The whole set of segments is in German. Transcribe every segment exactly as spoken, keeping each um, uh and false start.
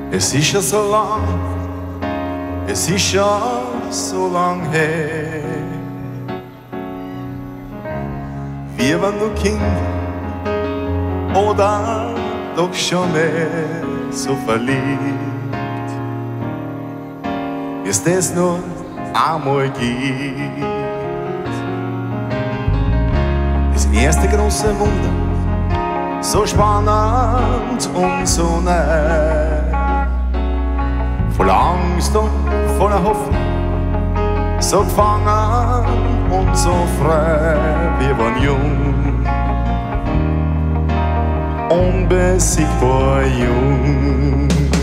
Es ist ja so lang, es ist ja so lang her, wie wenn du Kind oder doch schon mehr so verliebt, wie es das nur einmal gibt. Das erste große Wunder, so spannend und so nah, voller Angst und voller Hoffnung, so gefangen und so frei, wir waren jung, unbesiegbar jung.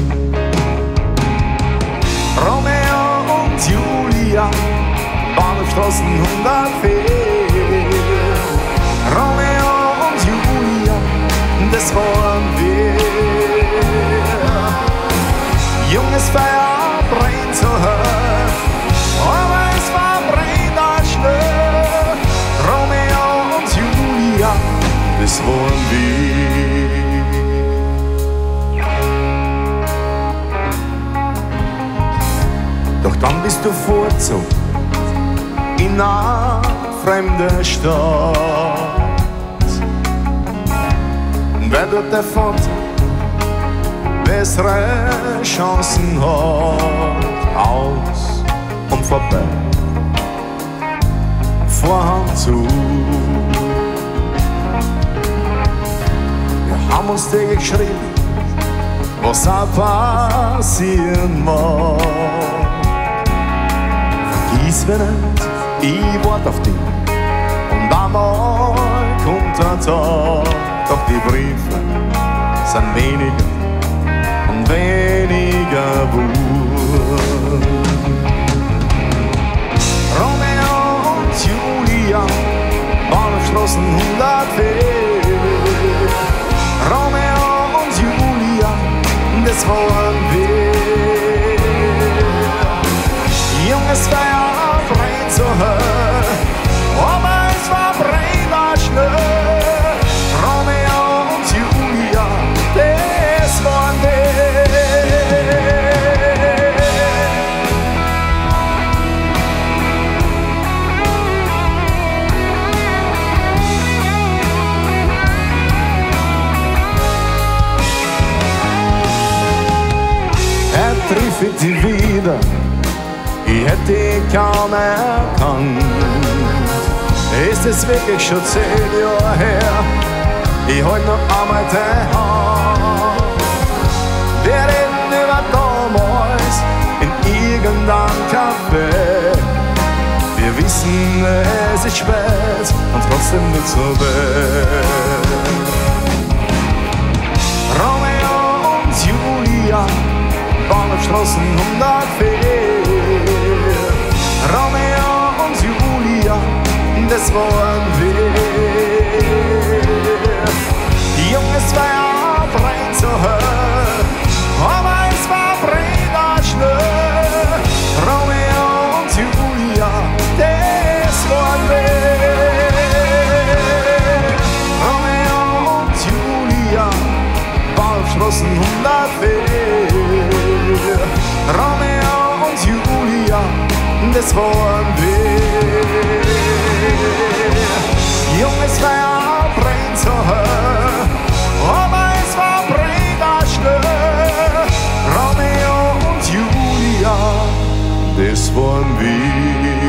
Romeo und Julia waren auf Straßen hundertvier. Romeo und Julia, das waren wir. Junges Feuer brennt so hoch, aber es verbrennt als Schnee. Romeo und Julia, das waren wir. Doch dann bist du fortgezogen in eine fremde Stadt. Und wer dort der Vater bessere Chancen hat, aus und vorbei, Vorhang zu. Wir haben uns dir geschrieben, was auch passieren mag. Vergiss mir nicht, ich wart auf dich, und einmal kommt der Tag. Doch die Briefe sind weniger und weniger wohl. Romeo und Julia waren auf Straßen hundertvier. Romeo und Julia, das waren wir. Junges Feuer brennt so hoch, aber es verbrennt als Schnee. Romeo und Julia, das waren wir. Er triff ich dich wieder, ich hätte dich kaum erkannt. Ist es wirklich schon zehn Jahre her? Ich halt noch einmal deine Hand. Wir reden über damals in irgendeinem Café. Wir wissen, es ist spät und trotzdem nicht so weit. Romeo und Julia waren auf Straßen hundertvier. Romeo und Julia, das waren wir. Junges Feuer brennt so hoch, aber es verbrennt als Schnee. Romeo und Julia, das waren wir. Romeo und Julia waren auf Straßen hundertvier. Romeo und Julia, das waren wir. Junges Feuer brennt so hoch, aber es verbrennt als Schnee. Romeo und Julia, das waren wir.